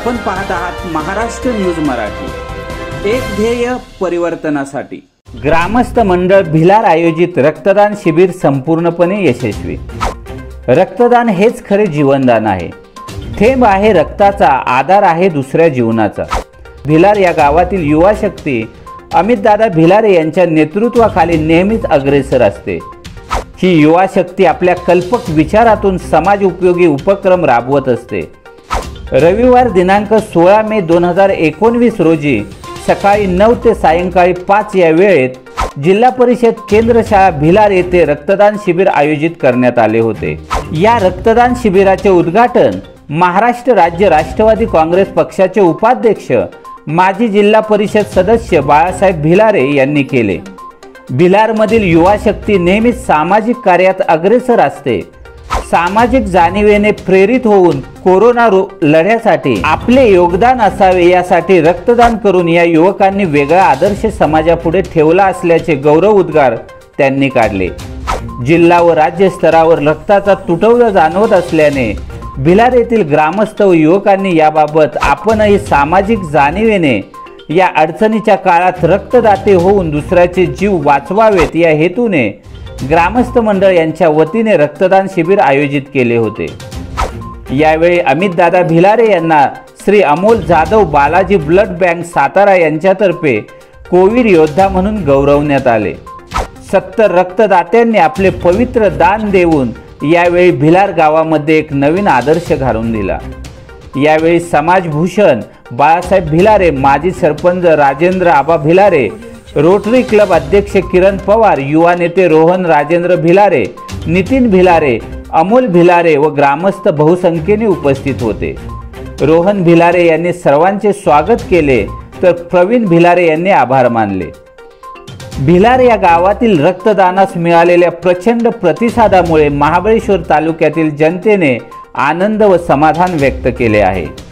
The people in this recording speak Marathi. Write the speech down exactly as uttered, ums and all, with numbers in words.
आपण पाहत आहात महाराष्ट्र न्यूज मराठी, एक ध्येय परिवर्तनासाठी। ग्रामस्थ मंडळ भिलार आयोजित रक्तदान शिबिर संपूर्णपणे यशस्वी। रक्तदान हेच खरे जीवनदान आहे। थेंब आहे रक्ताचा, आधार आहे दुसऱ्या जीवनाचा। भिलार या गावातील युवा शक्ती अमितदादा भिलारे यांच्या नेतृत्वाखाली नेहमीच अग्रेसर असते। ही युवा शक्ती आपल्या कल्पक विचारातून समाज उपयोगी उपक्रम राबवत असते। रविवार दिनांक सोळा मे दोन हजार एकोणवीस रोजी सकाळी नऊ ते सायंकाळी पाच या वेळेत जिल्हा परिषद केंद्र शाळा भिलार येथे रक्तदान शिबिर आयोजित करण्यात आले होते। या रक्तदान शिबिराचे उद्घाटन महाराष्ट्र राज्य राष्ट्रवादी काँग्रेस पक्षाचे उपाध्यक्ष माजी जिल्हा परिषद सदस्य बाळासाहेब भिलारे यांनी केले। भिलारमधील युवा शक्ती नेहमीच सामाजिक कार्यात अग्रेसर असते। सामाजिक जाणीवेने प्रेरित होऊन कोरोना लढ्यासाठी आपले योगदान असावे यासाठी रक्तदान करून या युवकांनी वेगळा आदर्श समाजापुढे ठेवला असल्याचे गौरव उद्गार त्यांनी काढले। जिल्हा व राज्य स्तरावर रक्ताचा तुटवडा जाणवत असल्याने भिलार येथील ग्रामस्थ व युवकांनी याबाबत आपणही सामाजिक जाणीवेने या अडचणीच्या काळात रक्तदाते होऊन दुसऱ्याचे जीव वाचवावेत या हेतूने ग्रामस्थ मंडळ यांच्या वतीने रक्तदान शिबिर आयोजित केले होते। यावेळी अमितदादा भिलारे यांना श्री अमोल जाधव बालाजी ब्लड बँक सातारा यांच्यातर्फे कोविड योद्धा म्हणून गौरवण्यात आले। सत्तर रक्तदात्यांनी आपले पवित्र दान देऊन यावेळी भिलार गावामध्ये एक नवीन आदर्श घालून दिला। यावेळी समाजभूषण बाळासाहेब भिलारे, माजी सरपंच राजेंद्र आबा भिलारे, रोटरी क्लब अध्यक्ष किरण पवार, युवा नेते रोहन राजेंद्र भिलारे, नितीन भिलारे, अमोल भिलारे व ग्रामस्थ बहुसंख्येने उपस्थित होते। रोहन भिलारे यांनी सर्वांचे स्वागत केले तर प्रवीण भिलारे यांनी आभार मानले। भिलार या गावातील रक्तदानास मिळालेल्या प्रचंड प्रतिसादामुळे महाबळेश्वर तालुक्यातील जनतेने आनंद व समाधान व्यक्त केले आहे।